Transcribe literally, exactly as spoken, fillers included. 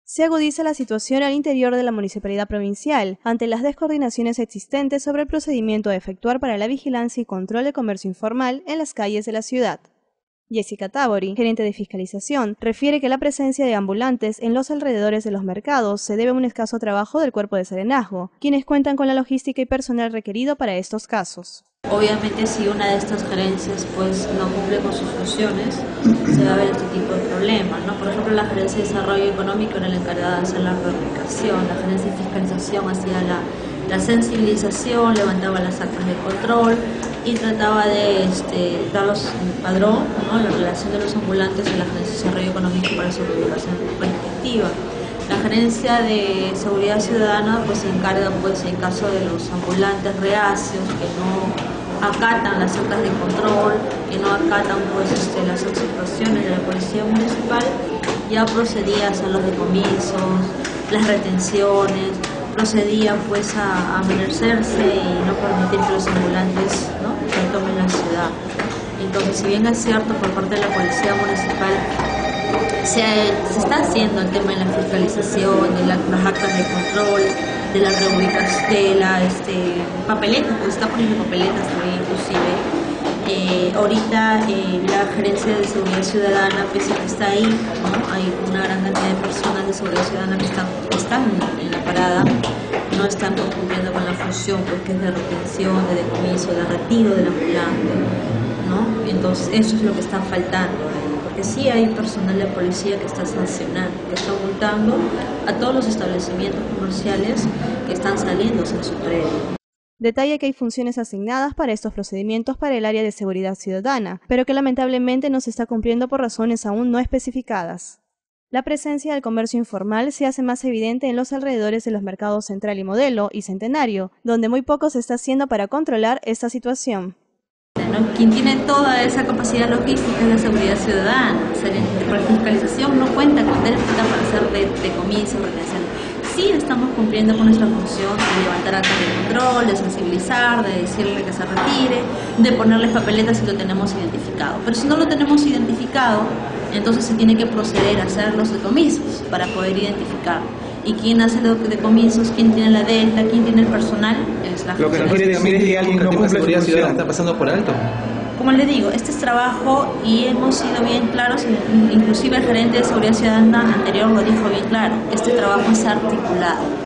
Se agudiza la situación al interior de la municipalidad provincial ante las descoordinaciones existentes sobre el procedimiento a efectuar para la vigilancia y control de comercio informal en las calles de la ciudad. Jessica Tabori, gerente de fiscalización, refiere que la presencia de ambulantes en los alrededores de los mercados se debe a un escaso trabajo del cuerpo de serenazgo, quienes cuentan con la logística y personal requerido para estos casos. Obviamente, si una de estas gerencias pues no cumple con sus funciones, se va a ver este tipo de problemas, ¿no? Por ejemplo, la gerencia de desarrollo económico era la encargada de hacer la reubicación, la gerencia de fiscalización hacía la, la sensibilización, levantaba las actas de control y trataba de este, darlos en padrón, ¿no? La relación de los ambulantes en la gerencia de desarrollo económico para su reubicación respectiva. La gerencia de seguridad ciudadana pues se encarga pues en caso de los ambulantes reacios que no acatan las actas de control, que no acatan pues este, las observaciones de la policía municipal, ya procedía a hacer los decomisos, las retenciones, procedía pues a, a merecerse y no permitir que los ambulantes, ¿no?, retomen la ciudad. Entonces, si bien es cierto por parte de la policía municipal Se, se está haciendo el tema de la fiscalización, de la, las actas de control, de la reubicación, de la este, papeleta, pues está poniendo papeletas también inclusive. Eh, ahorita eh, la gerencia de seguridad ciudadana, pese a que está ahí, ¿no?, hay una gran cantidad de personas de seguridad ciudadana que están, están en la parada, no están cumpliendo con la función pues, que es de retención, de decomiso, de retiro del ambulante, ¿no? Entonces eso es lo que está faltando. Que sí hay personal de policía que está sancionando, que está multando a todos los establecimientos comerciales que están saliendo sin su predio. Detalla que hay funciones asignadas para estos procedimientos para el área de seguridad ciudadana, pero que lamentablemente no se está cumpliendo por razones aún no especificadas. La presencia del comercio informal se hace más evidente en los alrededores de los mercados Central y Modelo y Centenario, donde muy poco se está haciendo para controlar esta situación. ¿No? Quien tiene toda esa capacidad logística es la seguridad ciudadana. O sea, la fiscalización no cuenta con déficit para hacer de, decomiso, retención. Sí estamos cumpliendo con nuestra función de levantar actas de control, de sensibilizar, de decirle que se retire, de ponerles papeletas si lo tenemos identificado. Pero si no lo tenemos identificado, entonces se tiene que proceder a hacer los decomisos para poder identificarlo. ¿Y quién hace los decomisos? ¿Quién tiene la delta? ¿Quién tiene el personal? Es la Lo que no quiere decir es que alguien no cumple seguridad ciudadana está pasando por alto. Como les digo, este es trabajo y hemos sido bien claros, inclusive el gerente de seguridad ciudadana anterior lo dijo bien claro, este trabajo es articulado.